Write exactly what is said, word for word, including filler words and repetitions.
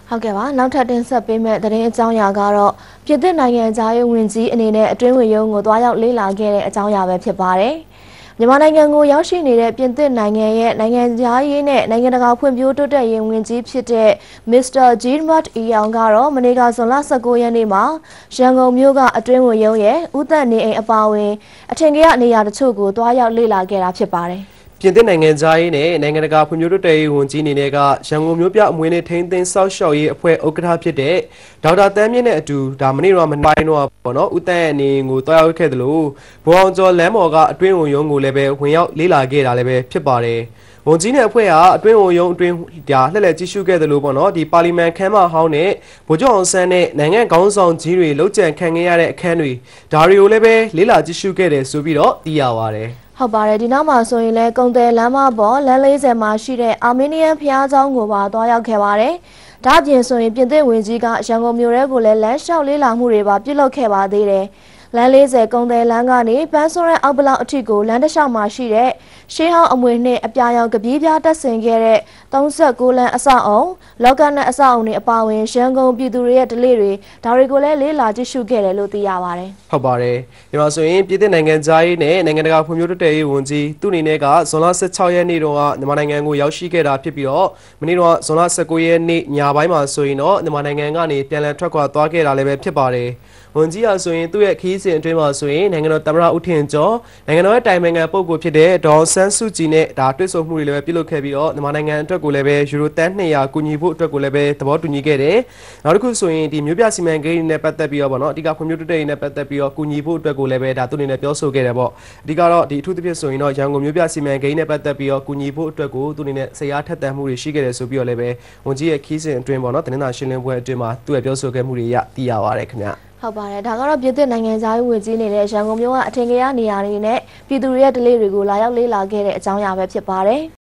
ဟုတ်ကဲ့ပါနောက်ထပ်တင်ဆက်ပေးမယ့်သတင်းအကြောင်းအရာကတော့ပြည်သစ်နိုင်ငံသားရေးဝန်ကြီးအနေနဲ့အတွင်းဝင်ရုံးကိုတွားရောက်လေ့လာခဲ့တဲ့အကြောင်းအရာပဲဖြစ်ပါတယ်။မြန်မာနိုင်ငံကိုရောက်ရှိနေတဲ့ပြည်သစ်နိုင်ငံရဲ့နိုင်ငံသားရေးနဲ့နိုင်ငံတကာဖွံ့ဖြိုးတိုးတက်ရေးဝန်ကြီးဖြစ်တဲ့ မစ္စတာ Jermat Iyang ကတော့မနေ့ကဇွန်လ၁၉ရက်နေ့မှာရန်ကုန်မြို့ကအတွင်းဝင်ရုံးရဲ့ဦးသက်နေအိမ်အပါအဝင်အထင်ကြီးနေရာတချို့ကိုတွားရောက်လေ့လာခဲ့တာဖြစ်ပါတယ်။ပြင်သစ်နိုင်ငံသားရေးနဲ့နိုင်ငံတကာဖွံ့ဖြိုးတိုးတက်ရေးဝန်ကြီးအနေနဲ့ကရန်ကုန်မြို့ပြအမွေနဲ့ထိန်းသိမ်းစောင့်ရှောက်ရေးအဖွဲ့ဥက္ကဋ္ဌဖြစ်တဲ့ဒေါက်တာတန်းမြင့်နဲ့အတူဒါမနေ့ကမပိုင်းတော့ပေါ့နော်ဦးတန်းရဲ့အနေကိုတွားရောက်ခဲ့တယ်လို့ဘုံအောင်ကျော်လမ်းမော်ကအတွင်းဝင်ရုံးကိုလည်းပဲဝင်ရောက်လေ့လာခဲ့တာလည်းပဲဖြစ်ပါတယ်။ဝန်ကြီးနဲ့အဖွဲ့ဟာအတွင်းဝင်ရုံးအတွင်းဒါလှည့်လည်ကြည့်ရှုခဲ့တယ်လို့ပေါ့နော်ဒီပါလီမန်ခမ်းမဟောင်းနဲ့ဗိုလ်ချုပ်အောင်ဆန်းနဲ့နိုင်ငံခေါင်းဆောင်ကြီးတွေလှုပ်ကြံခံခဲ့ရတဲ့အခန်းတွေဒါတွေကိုလည်းပဲလေ့လာကြည့်ရှုခဲ့တယ်ဆိုပြီးတော့သိရပါတယ်။ဟုတ်ပါတယ်ဒီနောက်မှာဆိုရင်လည်းကုံတယ်လမ်းမပေါ်လမ်းလေးဆယ်မှာရှိတဲ့အာမေးနီးယန်ဖျားเจ้าကိုပါတွားရောက်ခဲ့ပါတယ်။ဒါ့အပြင်ဆိုရင်ပြင်သစ်ဝင်ကြီးကရန်ကုန်မြို့ရဲကိုလည်းလမ်းလျှောက်လေးလာမှုတွေပါပြုလုပ်ခဲ့ပါသေးတယ်။လမ်းလေးဆယ်ကုံတယ်လမ်းကနေပန်းစောရဲအောက်ဘလောက်အထိကိုလမ်းတစ်လျှောက်မှာရှိတဲ့ရှေးဟောင်းအမွေနှင့်အပြာရောင်ကပီးပြားတက်ဆင်ခဲ့တဲ့၃၉လမ်းအဆောက်အုံလောကနဲ့အဆောက်အုံတွေအပါအဝင်ရန်ကုန်ပြည်သူတွေရဲ့ဒလေးတွေဒါတွေကိုလည်းလေးလာကြည့်ရှုခဲ့တယ်လို့သိရပါတယ်။ဟုတ်ပါတယ်။ဒီမှာဆိုရင်ပြည်သစ်နိုင်ငံသားရေးနဲ့နိုင်ငံတကာဖွံ့ဖြိုးတိုးတက်ရေးဝန်ကြီးသူ့အနေနဲ့ကဇွန်လ၁၆ရက်နေ့တုန်းကမြန်မာနိုင်ငံကိုရောက်ရှိခဲ့တာဖြစ်ပြီးတော့မနေ့ကဇွန်လ၁၉ရက်နေ့ညပိုင်းမှာဆိုရင်တော့မြန်မာနိုင်ငံကနေပြန်လည်ထွက်ခွာသွားခဲ့တာလည်းပဲဖြစ်ပါတယ်။ဝန်ကြီးအားဆိုရင်သူ့ရဲ့ခီးစဉ်အတွင်းမှာဆိုရင်နိုင်ငံတော်သမ္မတဦးထင်ကျော်နိုင်ငံတော်ရဲ့တိုင်ပင်ခံပုဂ္ဂိုလ်ဖြစ်တဲ့ဒေါ်ဆန်းစုကြည်နဲ့ဒါတွေ့ဆုံမှုတွေလည်းပဲပြုလုပ်ခဲ့ပြီးတော့မြန်မာနိုင်ငံအတွက်ကိုလည်းပဲယူရိုတန်၂၀၀ကူညီဖို့အတွက်ကိုလည်းပဲသဘောတူညီခဲ့တယ်။နောက်တစ်ခုဆိုရင်ဒီမြို့ပြစီမံကိန်းနဲ့ပတ်သက်ပြီးတော့ဗောနော်အဓိကဖွံ့ဖြိုးတိုးတက်ရေးနဲ့ပတ်သက်ပြီးတော့ကူညီဖို့အတွက်ကိုလည်းပဲဒါသူ့အနေနဲ့ပြောဆိုခဲ့တယ်ပေါ့။အဓိကတော့ဒီအထူးသဖြင့်ဆိုရင်တော့ရန်ကုန်မြို့ပြစီမံကိန်းနဲ့ပတ်သက်ပြီးတော့ကူညီဖို့အတွက်ကိုသူ့အနေနဲ့ဆရာထက်သန်မှုတွေရှိခဲ့တယ်ဆိုပြီးတော့လည်းပဲဝန်ကြီးရဲ့ခီးစဉ်အတွင်းဗောနော်တင်းသာရှင်းလင်းပွဲအတွင်းမှာသူ့ရဲ့ပြောဆိုခဲ့မှုတွေရသိရပါတယ်ခင်ဗျ။ဟုတ်ပါတယ်ဒါကတော့ပြည်သစ်နိုင်ငံသားရေးဝန်ကြီးနေတဲ့ရန်ကုန်မြို့ကအထင်ကြီးနေရာတွေနဲ့ပြည်သူတွေရဲ့ဒလေးတွေကိုလာရောက်လေ့လာခဲ့တဲ့အကြောင်းအရာပဲဖြစ်ပါတယ်